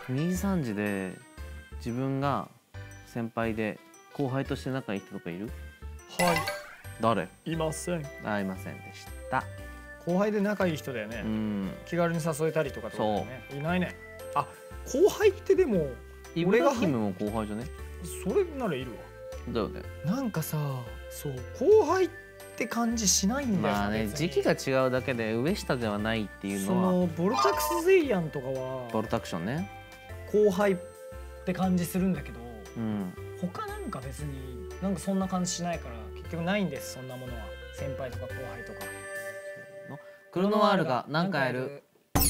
2時3時で自分が先輩で後輩として仲いい人とかいる？ は誰？ い、いません。 いませんでした。 後輩で仲いい人だよね。気軽に誘えたりとかってことだよね。いないね。あ、後輩ってでもイブラヒムも後輩じゃね？ それならいるわ。 だよね。 なんかさ、そう後輩って感じしないんだよ。 まあね、時期が違うだけで上下ではないっていうそのは。 のボルタクス・ゼイアンとかはボルタクションね。 後輩って感じするんだけど、 うん。 他なんか別になんかそんな感じしないから結局ないんです、そんなものは。先輩とか後輩とか。 クロノワールが何かやる。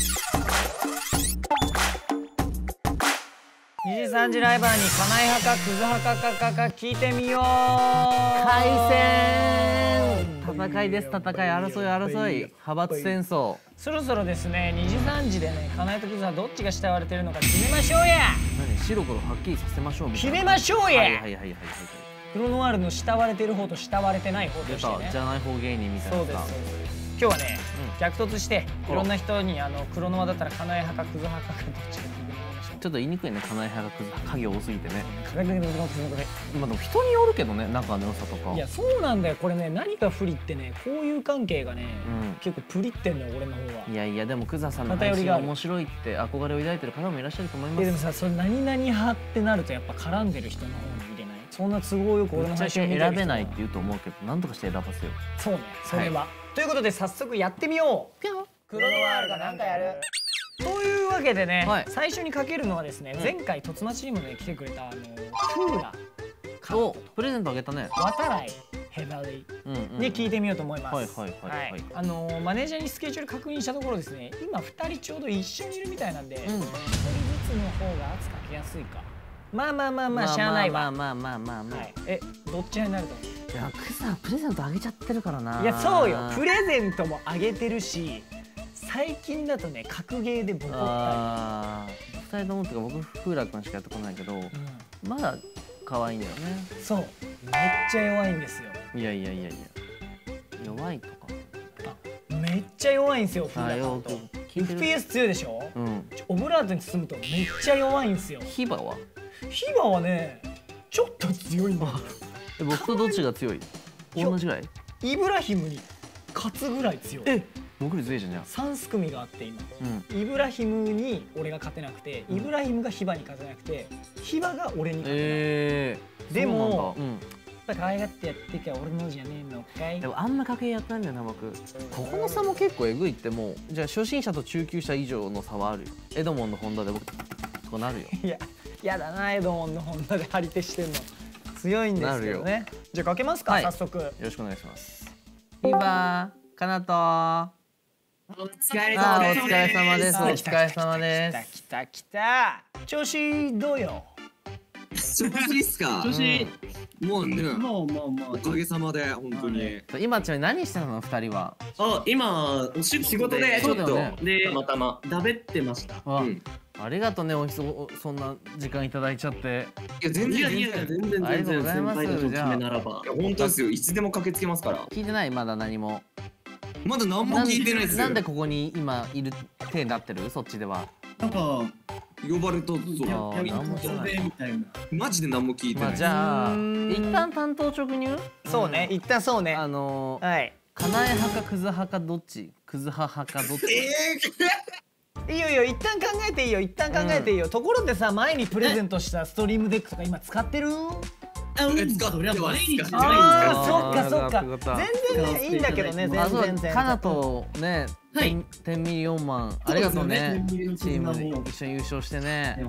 2時3時ライバーにカナイ派かクズ派か聞いてみよう。 開戦。戦いです。戦い、争い争い。派閥戦争。 そろそろですね、2時3時でね、カナイとクズはどっちが慕われてるのか決めましょうや。 何、白黒はっきりさせましょうみたいな。 決めましょうや。 はいはいはいはいはい。 クロノワールの慕われてる方と慕われてない方としてね。 じゃない方芸人みたいな。 そうですそうです。今日はね、逆突していろんな人にクロノワだったらカナイ派かクズ派かどっちか聞いてみましょう。 ちょっと言いにくいね、カナイ派がクズ派、影多すぎてね。 まあでも人によるけどね、仲の良さとか。 いやそうなんだよ、これね、何か不利ってね、こういう関係がね、結構プリってんのよ俺の方は。 いやいや、でもクザさんの配信が面白いって憧れを抱いてる方もいらっしゃると思います。 でもさ、それ何々派ってなるとやっぱ絡んでる人の方に入れない。そんな都合よく俺の配信を見てる人選べないって言うと思うけど、なんとかして選ばせよう。 そうね、それは。ということで早速やってみよう。クロノワールが何かやる。というわけでね、最初にかけるのはですね、前回とつまチームで来てくれたクーラをプレゼントあげたね。 渡来ヘバリに聞いてみようと思います。マネージャーにスケジュール確認したところですね、今2人ちょうど一緒にいるみたいなんで、1人ずつの方が圧かけやすいか。まあしゃあないわ。どっちになると思う？ いや、クザプレゼントあげちゃってるからな。 いやそうよ、プレゼントもあげてるし、最近だとね、格ゲーでボコったり。2人ともってか僕フーラ君しかやってこないけど、まだ可愛いんだよね。そう、 めっちゃ弱いんですよ。 いや弱いとか。 めっちゃ弱いんですよ、フーラ君と。FPS 強いでしょ。オブラートに包むとめっちゃ弱いんですよ。 ヒバはね、ちょっと強いんだよ。 僕とどっちが強い？同じぐらい？ イブラヒムに勝つぐらい強い。 僕より強いじゃん。じゃあ 3組があって今、イブラヒムに俺が勝てなくて、イブラヒムがヒバに勝てなくて、ヒバが俺に勝てない。でも可愛がってやってから俺のじゃねえのかい。 でもあんま格ゲーやったんだよな僕。ここの差も結構えぐいって。もうじゃあ初心者と中級者以上の差はあるよ。エドモンのホンダで僕となるよ。 いや、やだな、エドモンのホンダで張り手してんの。強いんですけどね。じゃあかけますか、早速。よろしくお願いします。ヒバー、かなと。 お疲れ様です。 お疲れ様です。お疲れ様です。 来た。調子どうよ。 調子いいっすか。 調子もうね、おかげさまで本当に。 今ちなみに何してたの2人は？ 今お仕事でちょっとでたまたまだべってました。 ありがとうね、そんな時間いただいちゃって。 いや全然ありがとうございます。先輩の決めならば。本当ですよ、いつでも駆けつけますから。 聞いてない？まだ何も。 まだ何も聞いてないですよ。 なんでここに今いる手になってる？そっちでは。 なんか呼ばれたぞみたいな。 マジで何も聞いてない。 じゃあ一旦担当直入？ そうね、一旦そうね。 はい。カナエ派かクズ派かどっち？クズ派かどっち？ いいよ、一旦考えていいよ。ところでさ、前にプレゼントしたストリームデックとか今使ってる？ 使ってます。 そっか。全然ね、いいんだけどね、全然。 カナとね、10ミリ4万ありがとうね。チームで一緒に優勝してね。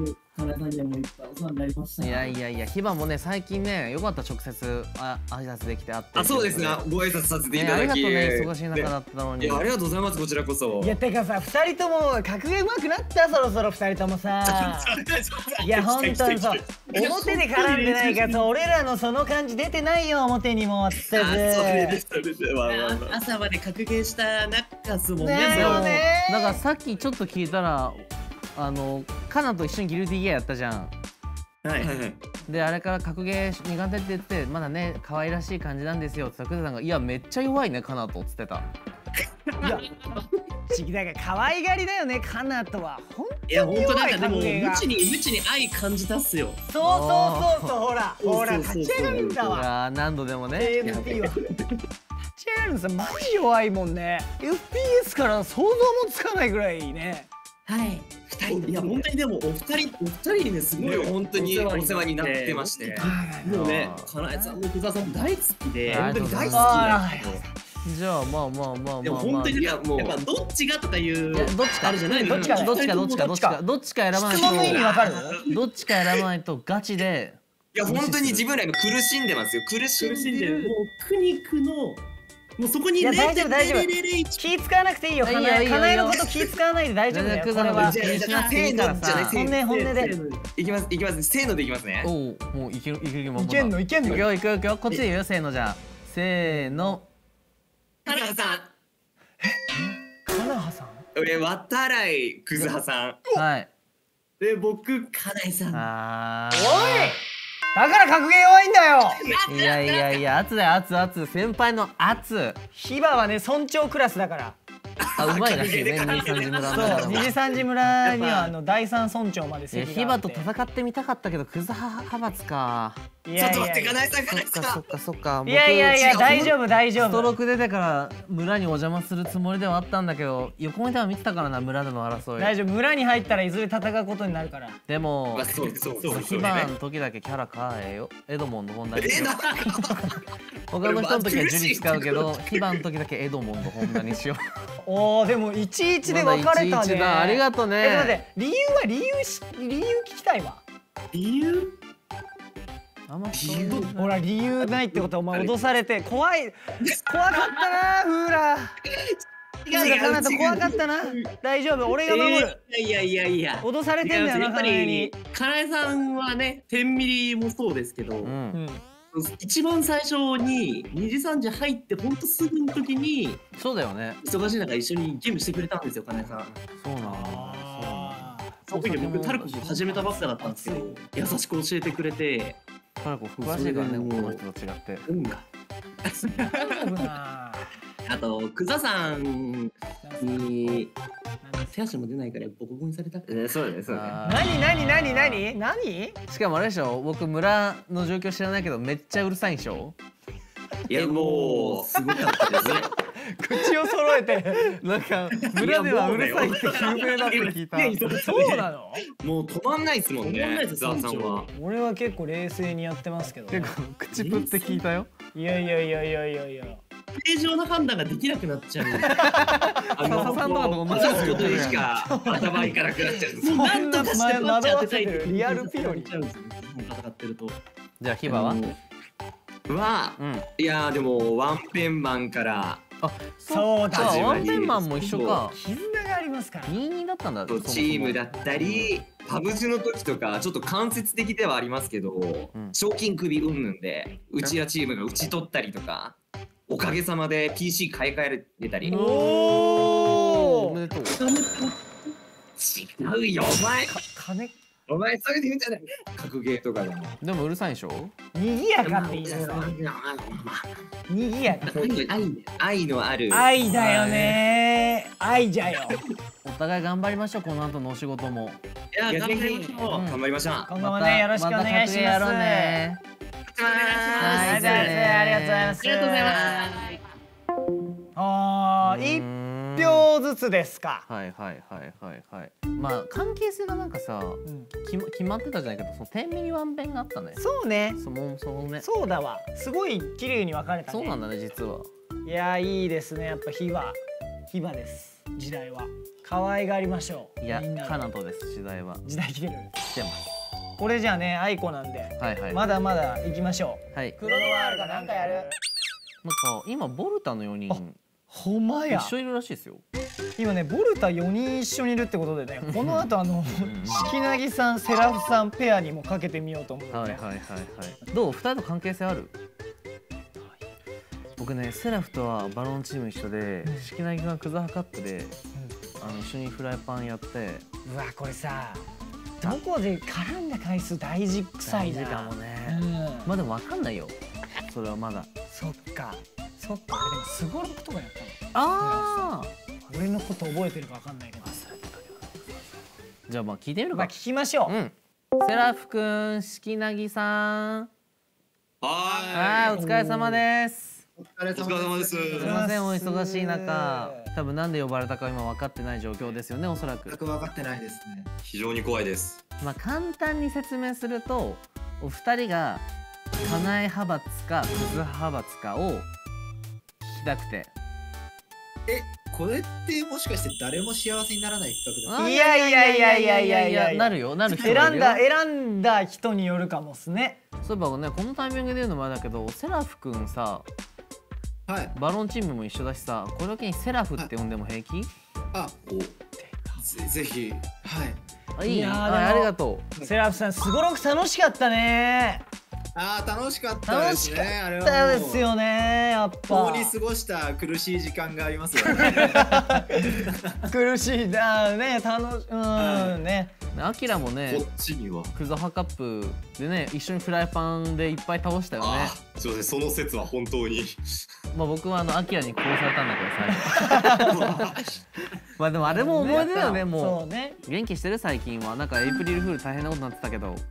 いや、ヒバもね、最近ね、よかった、直接挨拶できて会って。 そうですね、ご挨拶させていただき。 ありがとうね、忙しい中だったのに。 いや、ありがとうございます、こちらこそ。 いや、てかさ、2人とも格ゲー上手くなった、そろそろ2人ともさ。いや、ほんとにそう。表で絡んでないからさ、俺らのその感じ出てないよ、表にも。 朝まで格ゲーした中すもんね。 だからさっきちょっと聞いたら、カナと一緒にギルティギアやったじゃん。で、あれから格ゲー苦手って言って、まだね、可愛らしい感じなんですよって言ったら、クズさんが、いや、めっちゃ弱いね、カナとっつってた。 ちだから可愛がりだよね、カナとは。 いや本当なんかでも無知に愛感じたっすよ。 そうほら立ち上がるんだわ。 何度でもね。 AFP は立ち上がるのさマジ弱いもんね。FPS から想像もつかないぐらいね。 はい。いや本当にでもお二人にねすごい本当にお世話になってまして、もうねかなえさんも福澤さんも大好きで本当に大好きで。 じゃあまあでも本当にやっぱどっちがとかいうどっちかあるじゃないの。どっちか選ばないと。 質問の意味わかる？ どっちか選ばないとガチで。 いや本当に自分ら今苦しんでますよ。苦しんでる。 もう苦肉のもうそこに大丈夫気使わなくていいよ。かなえのこと気使わないで大丈夫だよ。これはせーのじゃない。 本音でいきますせーのでいきますね。 おおもういけるいけんのいくよ。 こっちで言うよせーのじゃせーの。 カナハさん。 カナハさん。 俺渡来クズハさん。はい。 で僕カナエさん。 おい。だから格ゲー弱いんだよ。いや圧だよ圧先輩の圧。 ヒバはね村長クラスだから。 うまいらしいね。二次三次村には第三村長まで席があって。ヒバと戦ってみたかったけどクズ派閥か。 ちょっと待ってかなえさん。 そっか。 いや大丈夫。 ストローク出てから村にお邪魔するつもりではあったんだけど、横目では見てたからな村での争い。 大丈夫、村に入ったらいずれ戦うことになるから。 でもヒバの時だけキャラ変えよ。エドモンド本田に。他の人の時はジュリ使うけど、ヒバの時だけエドモンド本田にしよう。 おお、でも11で分かれたね。 ありがとうね。 理由聞きたいわ。 理由？ ほら理由ないってことはお前脅されて怖かったなフーラカナと怖かったな。大丈夫俺が守る。 いや脅されてんだよな。 カナエさんはね10ミリもそうですけど、一番最初に2時3時入ってほんとすぐの時にそうだよね、 忙しい中一緒にゲームしてくれたんですよ、カナエさん。 そうなんだ。 その時僕タルコ始めたばっかだったんですけど、優しく教えてくれて。 タルコ詳しいからね、この人と違って。 あとクザさんに手足も出ないからボコボコにされた。 そうだね。 何？ しかもあれでしょ、僕村の状況知らないけどめっちゃうるさいんでしょ。 いやもうすごかったですね。 口を揃えてなんか村ではうるさいって有名だって聞いた。 そうなの？ もう止まんないですもんね、ザワさんは。 俺は結構冷静にやってますけど。 結構口プって聞いたよ。 いや。 正常な判断ができなくなっちゃう。 笹さんとかと同じですよ。 ことにしか頭いかなくなっちゃうんです。 もうなんとかして惑わせてるリアルピロリ。 戦ってると。 じゃあヒバは？ いやでもワンペンマンから。 そうだ、 ワンペンマンも一緒か。 絆がありますから 22だったんだ。 チームだったりパブジの時とかちょっと間接的ではありますけど、賞金首うんぬんでうちらチームが打ち取ったりとか、おかげさまで PC 買い替えれたり。 おめでとう。 違うよお前。 お前それで言うんじゃない。格ゲーとかでも。 でもうるさいでしょ。 にぎやかって言いなさい。にぎやか。 愛のある。 愛だよね。愛じゃよ。 お互い頑張りましょう、この後のお仕事も。 いや頑張りましょう。頑張りましょう。 今後もねよろしくお願いします。 やろうね。 ありがとうございます。1票ずつですか。 はい。まあ関係性がなんかさ、決まってたじゃないけど、その10ミリワンペンがあったね。 そうね。そうだわ。すごい綺麗に分かれたね。 そうなんだね実は。 いやいいですね。やっぱヒバです。時代は可愛がりましょう。 いやカナトです。時代は。 時代来てる。 来てます。 これじゃあね、アイコなんで、まだまだ行きましょう。クロノワールがなんかやる。 なんか今ボルタの4人ほんまや一緒いるらしいですよ。 今ねボルタ4人一緒にいるってことでね、この後敷薙さんセラフさんペアにもかけてみようと思う。どう？2人と関係性ある？僕ねセラフとはバロンチーム一緒で、敷薙がクザハカップで一緒にフライパンやって。 うわこれさどこで絡んだ回数大事臭いな。 大事かもね。まあでも分かんないよそれはまだ。 そっかでもスゴロクとかやったの。 ああ俺のこと覚えてるか分かんないけど。 じゃあまあ聞いてみるか。 聞きましょう。 セラフくん、しきなぎさん。 はい、 お疲れ様です。 お疲れ様です。すみません、お忙しい中、多分なんで呼ばれたか今分かってない状況ですよね、おそらく。 全く分かってないですね。 非常に怖いです。 まあ簡単に説明すると、お二人がかなえ派閥かクズ派閥かを聞きたくて。 これってもしかして誰も幸せにならない企画だ。 いやいやいやいやいやいや、 なるよ、なる人もいるよ。 選んだ人によるかもっすね。 そういえばね、このタイミングで言うのもあれだけど、セラフくんさ、バロンチームも一緒だしさ、これだけにセラフって呼んでも平気？ ぜひ。はい。 いい、ありがとう。セラフさん、すごろく楽しかったね。 楽しかったですね。あれは楽しかったですよね。やっぱ共に過ごした苦しい時間がありますよね。 苦しいだね、ね。 アキラもね、 こっちにはクズハカップでね、一緒にフライパンでいっぱい倒したよね。 すいません、その説は本当に。 まあ僕はアキラに殺されたんだけど最後。まあでもあれも思い出だよね、もう。元気してる最近は。なんかエイプリルフール大変なことになってたけど。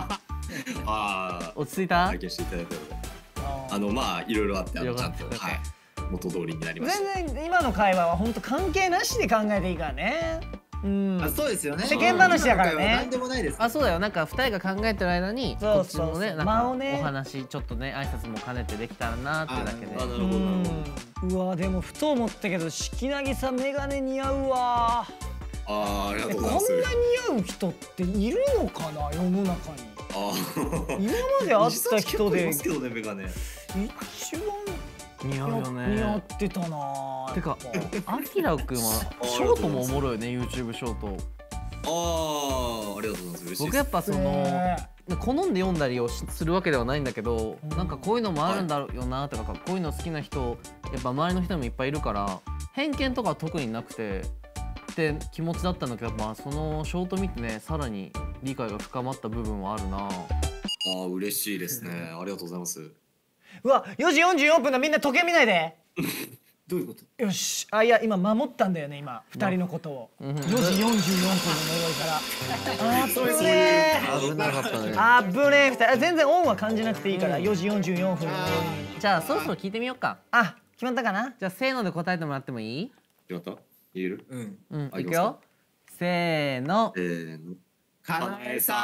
落ち着いた？ 体験していただいたので、まあいろいろあってちゃんと元通りになりました。 全然今の会話は本当関係なしで考えていいからね。 そうですよね。 世間話だからね。 なんでもないです。 そうだよ。なんか二人が考えてる間にこっちもね、なんかお話ちょっとね、挨拶も兼ねてできたらなってだけで。 うわ、でもふと思ったけど、しきなぎさんメガネ似合うわ。 ありがとうございます。 こんな似合う人っているのかな、世の中に。今まで会った人で一番似合うよね。 似合ってたな。 てか、アキラくんはショートもおもろいよね、YouTube ショート。 ありがとうございます。嬉しいです。 僕やっぱその好んで読んだりをするわけではないんだけど、なんかこういうのもあるんだよなとか、こういうの好きな人やっぱ周りの人もいっぱいいるから、偏見とかは特になくてって気持ちだったんだけど、まあそのショート見てね、さらに理解が深まった部分はあるな。 嬉しいですね。ありがとうございます。 うわ、4時44分だ。みんな時計見ないで。 どういうこと？ よし。いや、今守ったんだよね、今2人のことを。4時44分の呪いから。危ねえ。 危なかったね。 危ねえ。全然オンは感じなくていいから、4時44分の呪い。 じゃあそろそろ聞いてみようか。 決まったかな。 じゃあせーので答えてもらってもいい？ 決まった？言える？ いくよ。せーの。 かなえさん。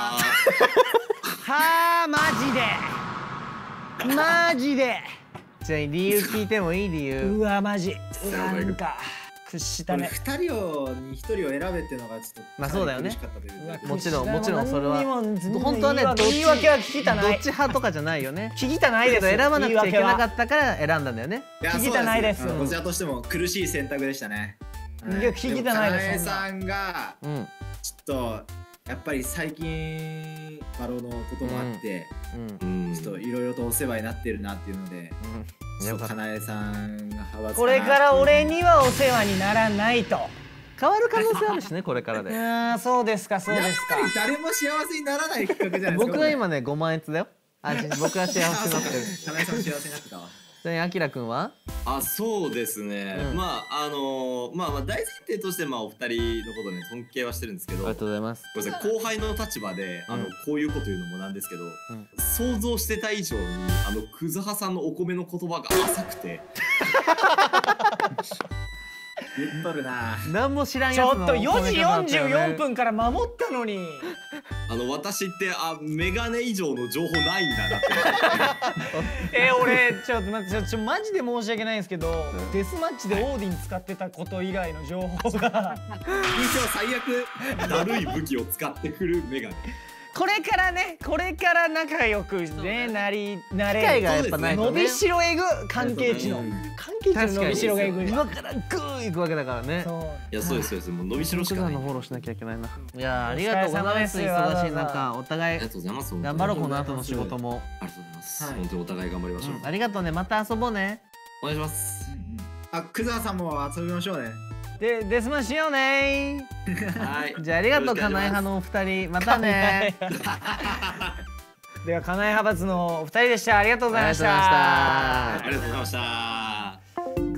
はあ、マジで。 じゃあ理由聞いてもいい？理由。 うわ、マジ。なんか屈したね。 2人に1人を選べっていうのがちょっとまあそうだよね。もちろんそれは本当はね、言い訳は聞きたない。 どっち派とかじゃないよね。 聞きたないです。 選ばなくちゃいけなかったから選んだんだよね。 聞きたないです。 こちらとしても苦しい選択でしたね。 聞きたないです。 かなえさんがちょっとやっぱり最近バロのこともあってちょっといろいろとお世話になってるなっていうので、かなえさんが派閥。 これから俺にはお世話にならないと。 変わる可能性あるしね、これからで。 そうですか、そうですか。 誰も幸せにならない企画じゃないですか。 僕は今ね5万円だよ。僕は幸せになってる。 かなえさん幸せになってたわ。 あきらくんは？ そうですね。まあ大前提としてお二人のことね尊敬はしてるんですけど。 ありがとうございます。 後輩の立場でこういうこと言うのもなんですけど、想像してた以上にクズハさんのお米の言葉が浅くて。 言っとるな。 何も知らんやつの。 ちょっと4時44分から守ったのに。 私ってメガネ以上の情報ないんだなって。 俺ちょっと待って、マジで申し訳ないんですけど、デスマッチでオーディン使ってたこと以外の情報が最悪だるい武器を使ってくるメガネ。 これから仲良くねなれる。 機会がやっぱないとね。 伸びしろえぐ、関係値の伸びしろがえぐい。 今からグーいくわけだからね。 いや、そうですそうです。もう伸びしろしかない。 のフォローしなきゃいけないな。いや、ありがとうございます。忙しい中お互い頑張ろう。この後の仕事も。 ありがとうございます。本当にお互い頑張りましょう。 ありがとうね。また遊ぼうね。 お願いします。 クザさんも遊びましょうね。 デスマしようね。 じゃあありがとう、かなえ派のお二人。またね。 ではかなえ派閥のお二人でした。ありがとうございました。 ありがとうございました。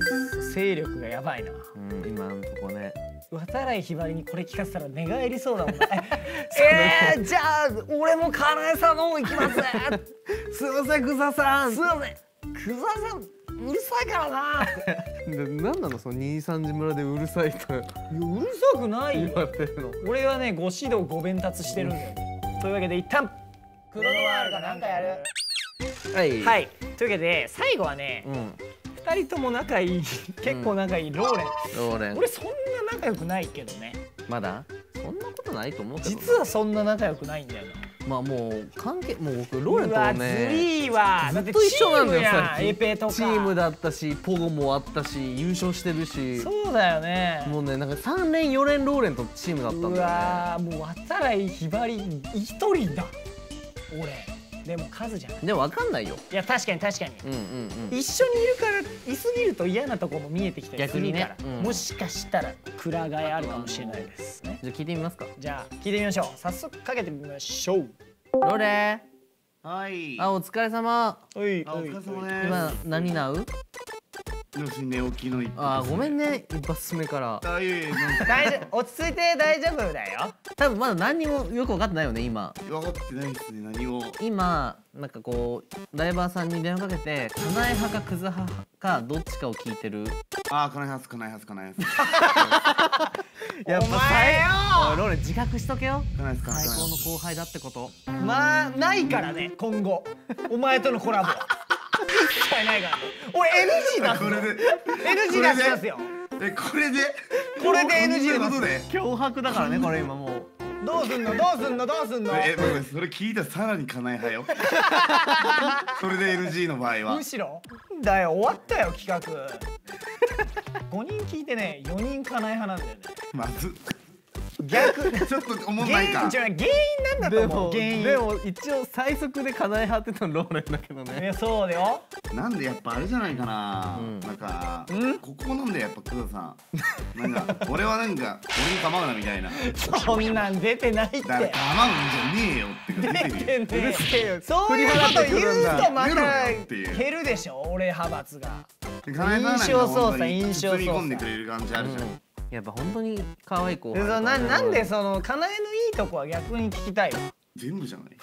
勢力がやばいな。 今のとこね。 渡来ひばりにこれ聞かせたら寝返りそうだもんね。じゃあ俺もかなえさんの方行きます。 すいません、くざさん。 すいません、くざさんうるさいからな。 なんなのその23時村でうるさいと。 うるさくないよ。 言われてるの。 俺はね、ご指導ご鞭達してるんだよ。というわけで一旦クロノワールが何かやる。はい。はい。というわけで最後はね、2人とも仲いい、結構仲いいローレン。 ローレン。 俺そんな仲良くないけどね。 まだそんなことないと思うけど。 実はそんな仲良くないんだよな。 まあもう関係、もう僕ローレンとはね、 ずりーわ。 ずっと一緒なんだよ。 エペとかチームだったし、ポゴもあったし、優勝してるし。 そうだよね。 もうね、なんか3連4連ローレンとチームだったんだよね。 うわー、もう渡来ひばり一人だ。俺。でも数じゃない。 でも分かんないよ。 いや確かに確かに。一緒にいるからいすぎると嫌なところも見えてきたりするから、もしかしたらくら替えあるかもしれないですね。 じゃあ聞いてみますか。 じゃあ聞いてみましょう。早速かけてみましょう。 ローレン。はい。 あ、お疲れ様。 お疲れ様です。 今何なう？ 寝起きの一発。 あ、ごめんね、一発目から。 大丈夫、落ち着いて大丈夫だよ。 多分まだ何にもよく分かってないよね、今。 分かってないですね、何を。 今なんかこうライバーさんに電話かけて、かなえ派かクズ派かどっちかを聞いてる。 ああ、かなえ派、かなえ派、かなえやっぱお前よ。 ローレン自覚しとけよ。 最高の後輩だってこと。 まあないからね、今後お前とのコラボ一切ないからね。俺 NG 出す。 これで NG 出しますよ。 これで NG 出ますで脅迫だからね、これ今もう。 どうすんのどうすんのどうすんの。 それ聞いたらさらにかなえ派よ。それで NG の場合はむしろだよ、終わったよ企画。5人聞いてね、4人かなえ派なんだよね。 まず逆ちょっと思んないか。 原因なんだと思う。原因でも一応最速でかなえ派ってのローレンだけどね。 そうだよ。 なんでやっぱあれじゃないかな。なんかここなんでやっぱ黒田さん。なんか俺はなんか俺に構うなみたいな。 そんなん出てないって。 構うんじゃねえよって出てねえ。うるせえよ。そういうこと言うとまた減るでしょ、俺派閥が。印象操作、印象操作。 包み込んでくれる感じあるじゃん。 やっぱ本当に可愛い子。 なんでそのかなえのいいとこは逆に聞きたいわ。 全部じゃない。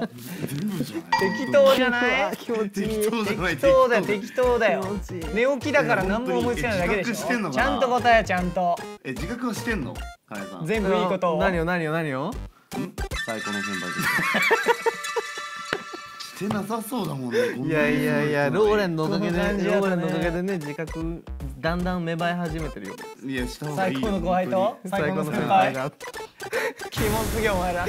全部じゃない。 適当じゃない。 気持ちいい。 適当だよ、適当だよ。寝起きだから何も思いつかないだけでしょ。ちゃんと答え、ちゃんと。 自覚はしてんの？かなえさん。 全部いいことを。 何を？ 最高の先輩です。してなさそうだもんね。 いやローレンのおかげでね、自覚だんだん芽生え始めてるよ。 いや、した方がいいよ。 最高の後輩と最高の先輩だ。 キモすぎるお前ら。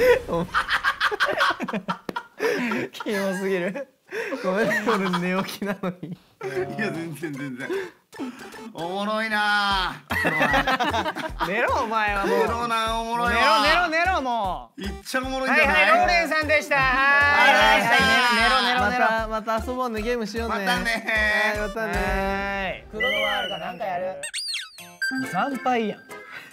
キモすぎる。 ごめん、俺寝起きなのに。 いや、全然。おもろいな。 寝ろお前はもう。 寝ろな、おもろいわ。 寝ろもう。 いっちゃおもろいんじゃない？ はい、ローレンさんでした。寝ろ。 また遊ぼうね、ゲームしようね。 またね。 クロノワールが何かやる。3敗やん。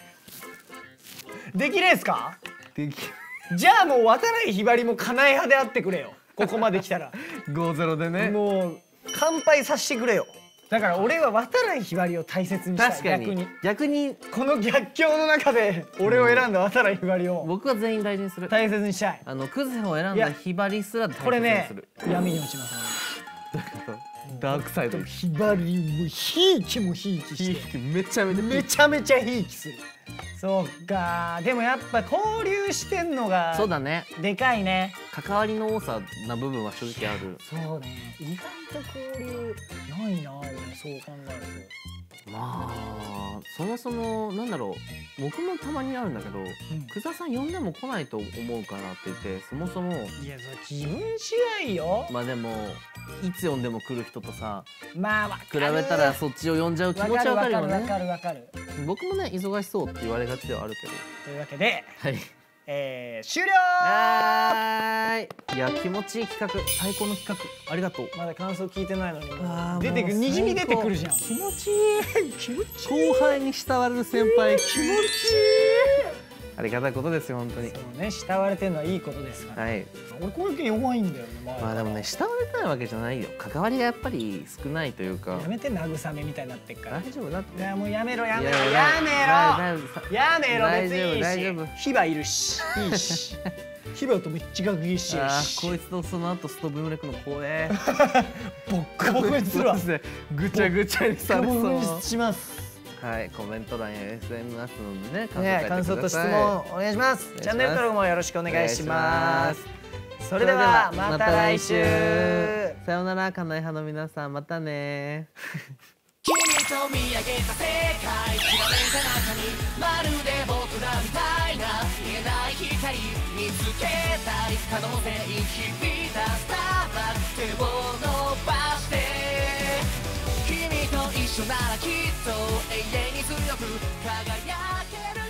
できれいすか？ でき。 じゃあもう渡来ひばりもかなえ派であってくれよ。ここまで来たら。 5-0でね。 もう乾杯させてくれよ。だから俺は渡来ひばりを大切にしたい。 逆にこの逆境の中で俺を選んだ渡来ひばりを僕は全員大事にする。 大切にしたい。 クズを選んだひばりすら大切にする。 これね、闇に落ちますね。 ダークサイド。 ひばりもひいきもひいきして、 めちゃめちゃひいきする。そうか。でもやっぱ交流してんのがそうだね。 でかいね。 関わりの多さな部分は正直ある。 そうね。意外と交流ないな、俺そう考えると。 まあそもそもなんだろう、僕もたまにあるんだけど、クザさん呼んでも来ないと思うからって言って、そもそもいや、それ自分次第よ。 まあでもいつ呼んでも来る人とさ、 まあ比べたらそっちを呼んじゃう気持ちはわかるよね。 わかる。 僕もね、忙しそうって言われがちではあるけど。 というわけで、 はい、 終了。 いや、気持ちいい企画、最高の企画、ありがとう。 まだ感想聞いてないのに出てくる、にじみ出てくるじゃん。 気持ちいい。後輩に慕われる先輩、気持ちいい。 ありがたいことですよ本当に。 そうね、慕われてるのはいいことですから。 はい。 俺こういう系弱いんだよね。 まあでもね、慕われたいわけじゃないよ。関わりがやっぱり少ないというか。 やめて慰めみたいになってっから。 大丈夫だって。 いやもうやめろやめろやめろやめろ、別にいいし。大丈夫。ヒバいるしいいし。ヒバとめっちゃ学芸してるし。 こいつとその後ストブームレクの怖え。 ボッコボコにするわ。 ぐちゃぐちゃにされそう。 します。 はい、コメント欄や SNS などでね、感想と質問お願いします。チャンネル登録もよろしくお願いします。それではまた来週。 さようなら、かなえ派の皆さん、またね。 君と見上げた世界、きらめいた中にまるで僕らみたいな見えない光見つけたり可能性響いたスターバック手を伸ばして君と一緒ならきっと永遠に強く輝ける